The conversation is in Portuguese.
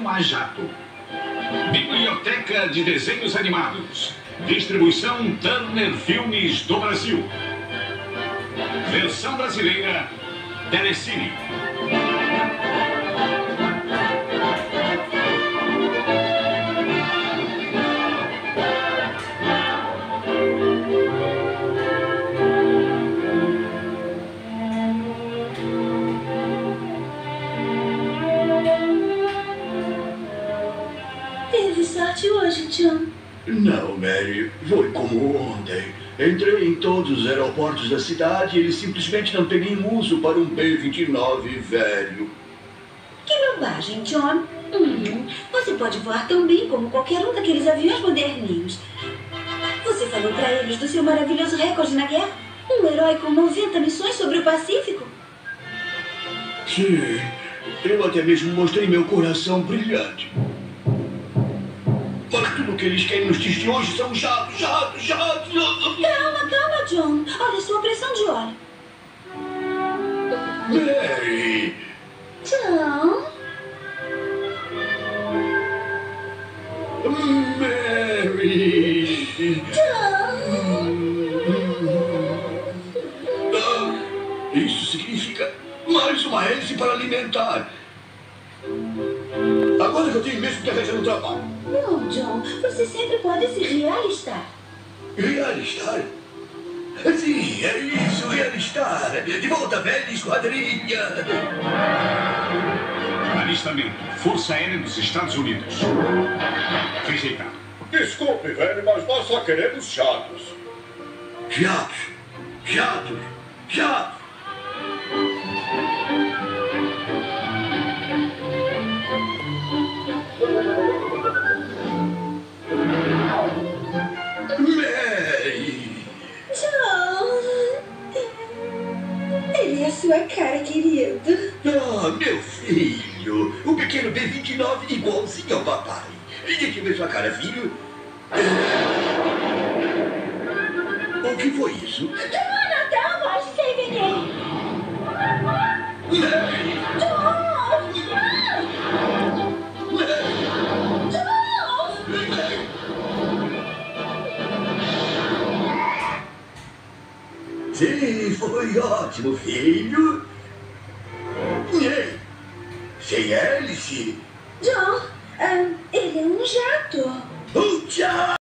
desenho a jato. Biblioteca de Desenhos Animados. Distribuição Turner Filmes do Brasil. Versão brasileira, Telecine. Teve sorte hoje, John? Não, Mary. Foi como ontem. Entrei em todos os aeroportos da cidade e eles simplesmente não têm nenhum uso para um B-29 velho. Que bobagem, John. Você pode voar tão bem como qualquer um daqueles aviões moderninhos. Você falou para eles do seu maravilhoso recorde na guerra? Um herói com 90 missões sobre o Pacífico? Sim. Eu até mesmo mostrei meu coração brilhante. Mas tudo que eles querem nos dias de hoje são jatos. Calma, John. Olha a sua pressão de óleo. Mary! John? Mary! Isso significa mais uma hélice para alimentar. Agora que eu tenho mesmo que arranjar um trabalho. Não, John. Você sempre pode se realistar. Realistar? Sim, é isso, realistar. De volta, velha esquadrilha. Alistamento. Força Aérea dos Estados Unidos. Rejeitado. Desculpe, velho, mas nós só queremos jatos. Jatos. Mary! John! Ele é a sua cara, querido. Ah, meu filho! O pequeno B-29 igualzinho ao papai. Deixa eu ver sua cara, filho. O que foi isso? Não pode ser veneno. Mary! Sim, foi ótimo, filho. Ei, sem hélice. John,